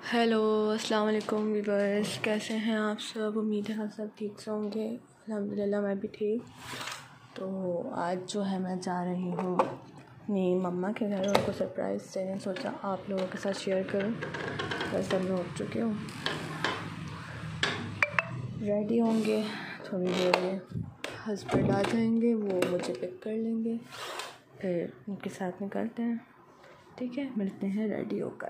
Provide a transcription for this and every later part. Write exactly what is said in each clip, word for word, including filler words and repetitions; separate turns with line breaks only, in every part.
Hello अस्सलाम वालेकुम viewers, कैसे हैं आप सब। उम्मीद है आप सब ठीक से होंगे। अल्हम्दुलिल्लाह मैं भी ठीक। तो आज जो है मैं जा रही हूँ अपनी मम्मा के घर, उनको सरप्राइज़ देने सोचा आप लोगों के साथ शेयर करूँ। बस अब मैं उठ चुकी हूँ, रेडी होंगे, थोड़ी देर में हस्बैंड आ जाएंगे, वो मुझे पिक कर लेंगे, फिर उनके साथ निकलते हैं। ठीक है, मिलते हैं रेडी होकर।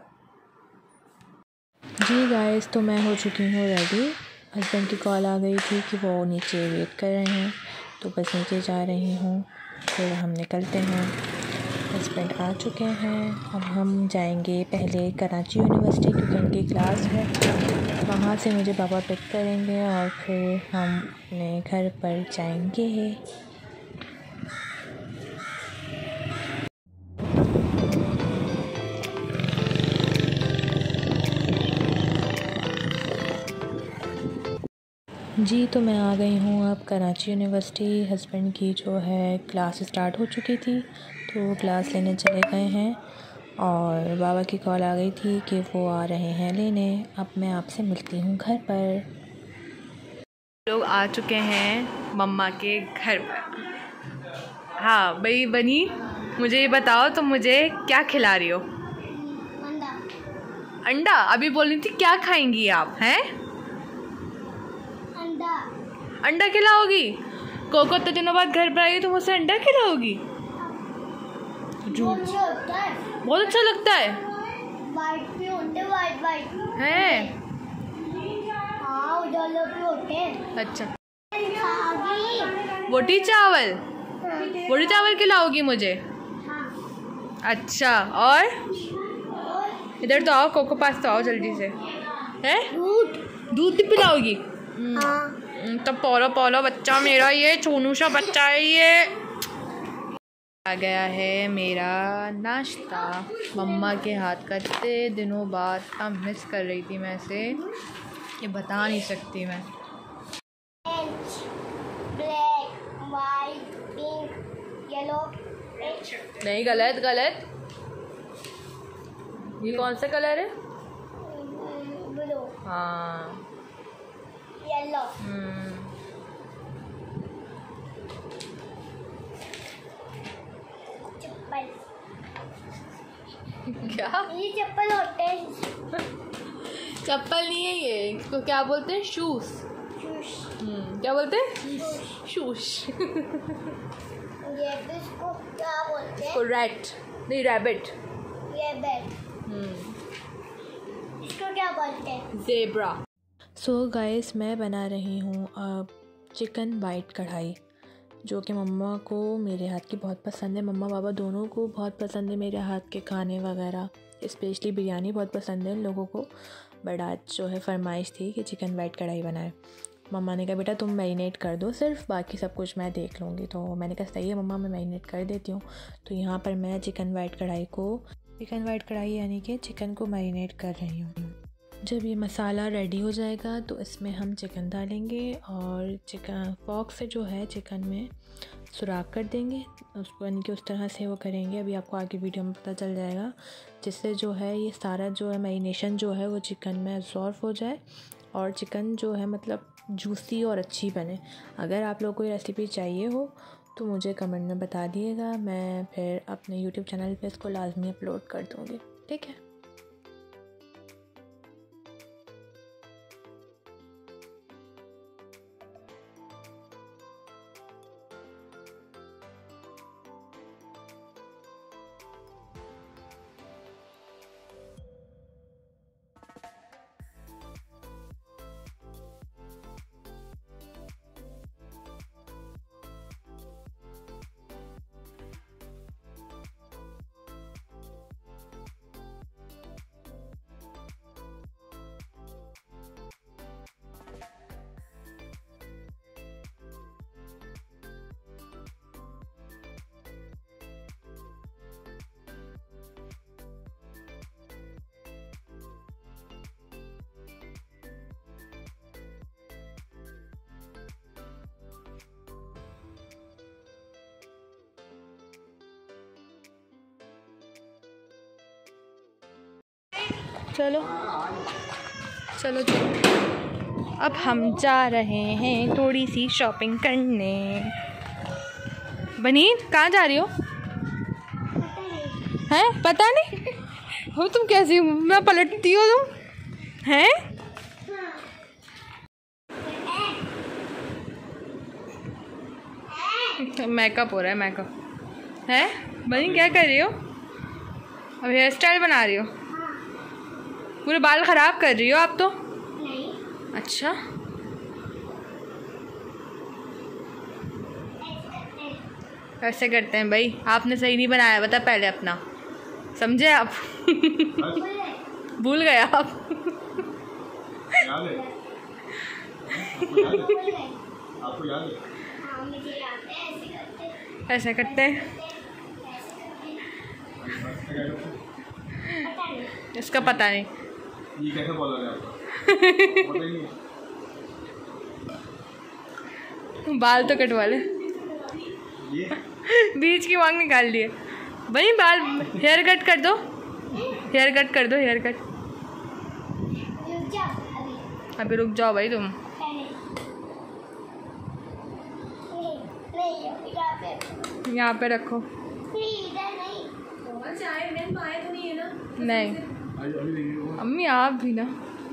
जी गाइस, तो मैं हो चुकी हूँ रेडी। हस्बैंड की कॉल आ गई थी कि वो नीचे वेट कर रहे हैं, तो बस नीचे जा रही हूँ, फिर हम निकलते हैं। हस्बैंड आ चुके हैं। अब हम जाएंगे पहले कराची यूनिवर्सिटी, क्योंकि उनकी क्लास है। वहाँ से मुझे पापा पिक करेंगे और फिर हम अपने घर पर जाएंगे। जी, तो मैं आ गई हूँ अब कराची यूनिवर्सिटी। हस्बैंड की जो है क्लास स्टार्ट हो चुकी थी, तो क्लास लेने चले गए हैं और बाबा की कॉल आ गई थी कि वो आ रहे हैं लेने। अब मैं आपसे मिलती हूँ घर पर। लोग आ चुके हैं मम्मा के घर पर। हाँ भाई बनी, मुझे ये बताओ तुम मुझे क्या खिला रही हो। अंडा। अंडा? अभी बोल रही थी क्या खाएंगी आप हैं? अंडा। अंडा खिलाओगी? कोको इतने दिनों बाद घर पर आई, तुम उसे अंडा खिलाओगी? बहुत अच्छा लगता है। बहुत अच्छा लगता है। वाइट भी होते हैं, वाइट वाइट हैं। हाँ, उधर भी होते हैं। अच्छा, बोटी चावल। हाँ। बोटी चावल खिलाओगी मुझे? हाँ। अच्छा, और इधर तो आओ, कोको पास तो आओ जल्दी से। है दूध? दूध भी पिलाओगी? हाँ। तब पोलो पोलो बच्चा मेरा, ये चूनू सा बच्चा है ये। आ गया है मेरा नाश्ता, मम्मा के हाथ का। इतने दिनों बाद अब मिस कर रही थी मैं इसे, ये बता नहीं सकती मैं। Black, white, pink, yellow. नहीं, गलत गलत। ये कौन सा कलर है? ब्लू। हाँ, येलो। हम्म चप्पल। क्या? ये चप्पल होते हैं। चप्पल नहीं है ये, इसको क्या बोलते हैं? शूज। शूज। हम्म क्या बोलते हैं? शूज। ये इसको क्या बोलते हैं? इसको रैट नहीं, रैबिट। ये बैट। हम्म इसको क्या बोलते हैं? ज़ेब्रा। सो गाइस, मैं बना रही हूँ अब चिकन वाइट कढ़ाई, जो कि मम्मा को मेरे हाथ की बहुत पसंद है। मम्मा पापा दोनों को बहुत पसंद है मेरे हाथ के खाने वगैरह, स्पेशली बिरयानी बहुत पसंद है इन लोगों को। बट आज जो है फरमाइश थी कि चिकन वाइट कढ़ाई बनाए। मम्मा ने कहा बेटा तुम मैरिनेट कर दो सिर्फ, बाकी सब कुछ मैं देख लूँगी। तो मैंने कहा सही है मम्मा, मैं मैरिनेट कर देती हूँ। तो यहाँ पर मैं चिकन वाइट कढ़ाई को चिकन वाइट कढ़ाई यानी कि चिकन को मैरिनेट कर रही हूँ। जब ये मसाला रेडी हो जाएगा तो इसमें हम चिकन डालेंगे और चिकन फॉक से जो है चिकन में सुराख कर देंगे उसको, यानी कि उस तरह से वो करेंगे। अभी आपको आगे वीडियो में पता चल जाएगा, जिससे जो है ये सारा जो है मैरिनेशन जो है वो चिकन में एब्जॉर्ब हो जाए और चिकन जो है मतलब जूसी और अच्छी बने। अगर आप लोगों को ये रेसिपी चाहिए हो तो मुझे कमेंट में बता दिएगा, मैं फिर अपने यूट्यूब चैनल पे इसको लाजमी अपलोड कर दूँगी। ठीक है। चलो चलो चलो अब हम जा रहे हैं थोड़ी सी शॉपिंग करने। बनीन कहाँ जा रही हो? हैं पता नहीं हो तुम कैसी मैं पलटती हो तुम हैं? मेकअप हो रहा है मेकअप है। बनीन क्या कर रही हो? अब हेयर स्टाइल बना रही हो? पूरे बाल ख़राब कर रही हो आप तो। नहीं। अच्छा ऐसे करते हैं भाई, आपने सही नहीं बनाया, बता पहले अपना, समझे आप? भूल गए आप?
आपको याद है?
ऐसे करते हैं। इसका पता नहीं
ये कैसे बोला है आपको?
बाल तो कटवा ले।
ये
बीच की मांग निकाल लिए भाई। बाल हेयर कट कर दो, हेयर कट कर दो, हेयर कट। अभी रुक जाओ भाई तुम। यहाँ पे रखो। नहीं अम्मी आप भी ना।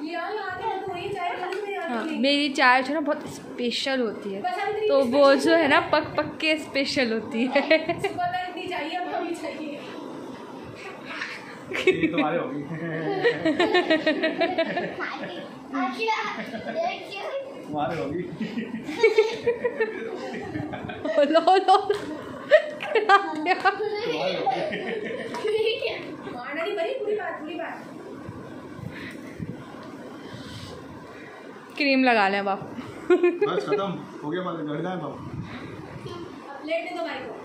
हाँ मेरी चाय जो ना बहुत स्पेशल होती है, तो वो जो है ना पक पक के स्पेशल होती है।
ये तुम्हारे होगी। तुम्हारे होगी।
लो लो क्रीम लगा लें अब आप।
बस खत्म हो गया, बात घर जाए बाप।
लेट दो भाई को।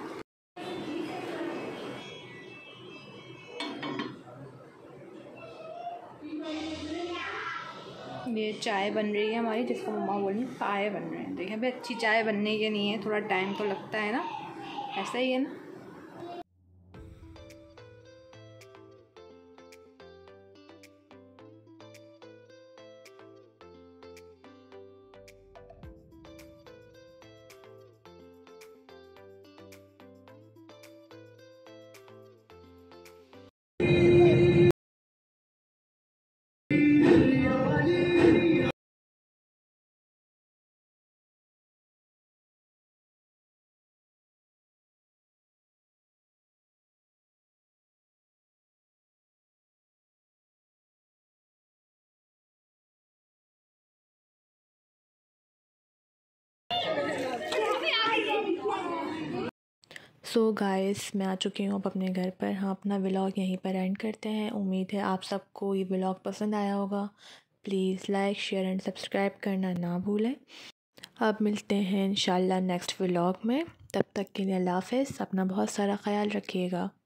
ये चाय बन रही है हमारी, जिसको मम्मा बोल रही है पाए बन रहे हैं। देखिए भाई अच्छी चाय बनने के नहीं है, थोड़ा टाइम तो लगता है ना, ऐसा ही है ना। सो so गाइस मैं आ चुकी हूँ अब अपने घर पर। हाँ अपना व्लॉग यहीं पर एंड करते हैं। उम्मीद है आप सबको ये व्लॉग पसंद आया होगा। Please like share and subscribe करना ना भूलें। अब मिलते हैं इंशाल्लाह नेक्स्ट व्लॉग में। तब तक के लिए अल्लाह हाफ़िज़। अपना बहुत सारा ख्याल रखिएगा।